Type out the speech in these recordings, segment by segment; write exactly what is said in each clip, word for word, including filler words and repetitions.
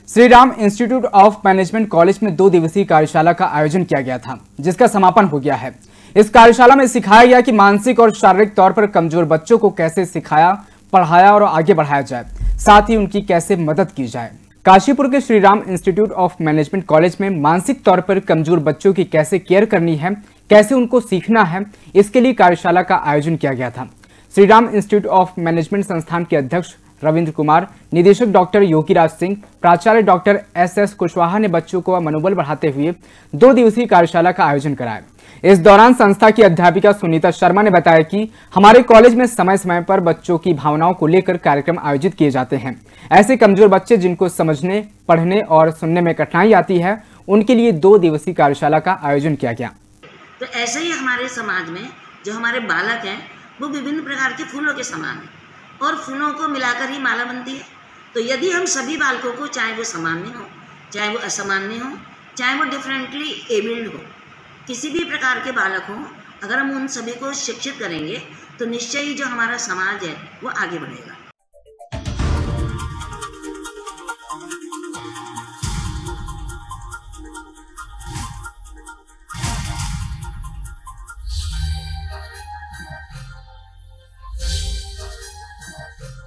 Shri Ram institute of management college में दो दिवसीय कार्यशाला का आयोजन किया गया था, जिसका समापन हो गया है। इस कार्यशाला में सिखाया गया कि मानसिक और शारीरिक तौर पर कमजोर बच्चों को कैसे सिखाया, पढ़ाया और आगे बढ़ाया जाए, साथ ही उनकी कैसे मदद की जाए। काशीपुर के Shri Ram institute of management college में मानसिक तौर पर कमजोर बच्चों की कैसे केयर करनी है, कैसे उनको सीखना है, इसके लिए कार्यशाला का आयोजन किया गया था। Shri Ram institute of management संस्थान के अध्यक्ष रविंद्र कुमार, निदेशक डॉक्टर योगीराज सिंह, प्राचार्य डॉक्टर एस एस कुशवाहा ने बच्चों को मनोबल बढ़ाते हुए दो दिवसीय कार्यशाला का आयोजन कराया। इस दौरान संस्था की अध्यापिका सुनीता शर्मा ने बताया कि हमारे कॉलेज में समय समय पर बच्चों की भावनाओं को लेकर कार्यक्रम आयोजित किए जाते हैं। ऐसे कमजोर बच्चे जिनको समझने, पढ़ने और सुनने में कठिनाई आती है, उनके लिए दो दिवसीय कार्यशाला का आयोजन किया गया। तो ऐसे ही हमारे समाज में जो हमारे बालक हैं वो विभिन्न प्रकार के फूलों के समान हैं और फूलों को मिलाकर ही माला बनती है। तो यदि हम सभी बालकों को, चाहे वो सामान्य हो, चाहे वो असामान्य हो, चाहे वो डिफरेंटली एबल्ड हो, किसी भी प्रकार के बालक हो, अगर हम उन सभी को शिक्षित करेंगे तो निश्चय ही जो हमारा समाज है वो आगे बढ़ेगा।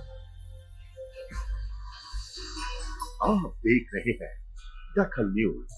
आप देख रहे हैं दखल न्यूज।